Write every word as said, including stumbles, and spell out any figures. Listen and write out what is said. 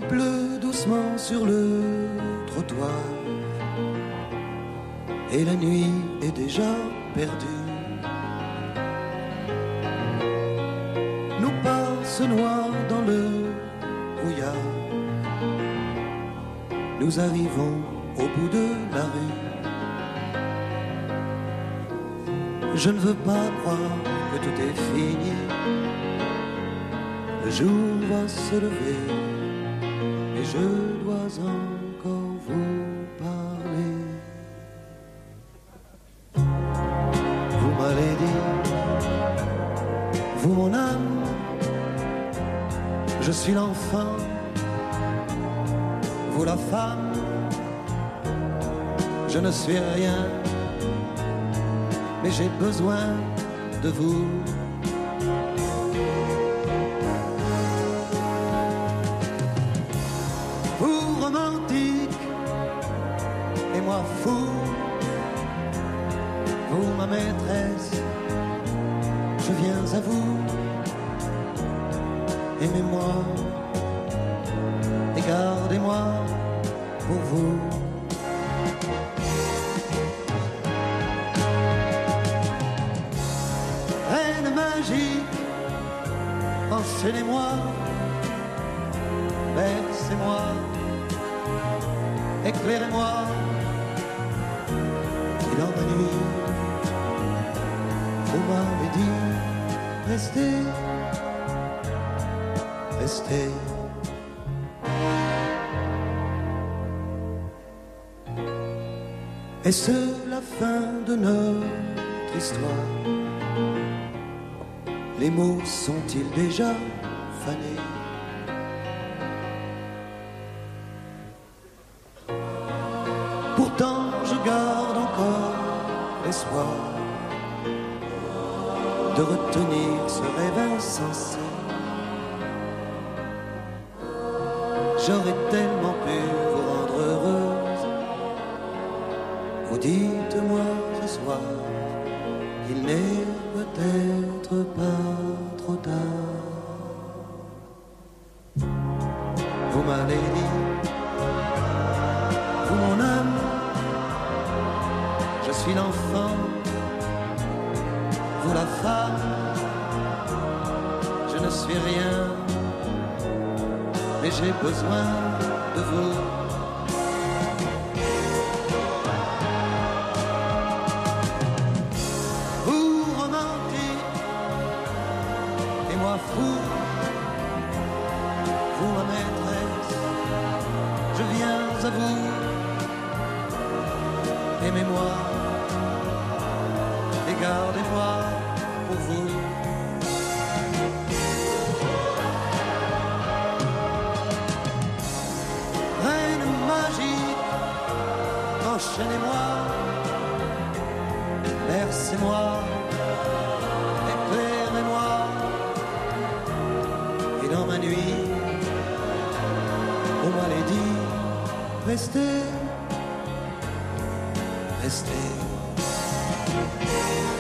pleut doucement sur le trottoir et la nuit est déjà perdue. Nos pas se noient dans le brouillard. Nous arrivons au bout de la rue. Je ne veux pas croire que tout est fini. Le jour va se lever et je dois encore vous parler. Vous m'avez dit, vous mon âme, je suis l'enfant, vous la femme, je ne suis rien, mais j'ai besoin de vous. Vous romantique et moi fou, vous ma maîtresse, je viens à vous. Aimez-moi et gardez-moi pour vous. Reine magique, enchaînez-moi, bercez-moi, éclairez-moi. Et dans ma nuit, vous m'avez dit, restez, restez. Est-ce la fin de notre histoire? Les mots sont-ils déjà fanés? Pourtant je garde encore l'espoir de retenir ce rêve insensé. J'aurais tellement pu vous rendre heureuse. Vous dites-moi ce soir qu'il n'est peut-être pas trop tard. Vous m'avez dit, vous mon âme, je suis l'enfant, vous la femme, je ne suis rien, mais j'ai besoin de vous. Fou, vous ma maîtresse, je viens à vous. Aimez-moi et gardez-moi pour vous. Reine magique, enchaînez-moi, bercez-moi, éclairez-moi. Et dans ma nuit, on m'allait dit, restez, restez.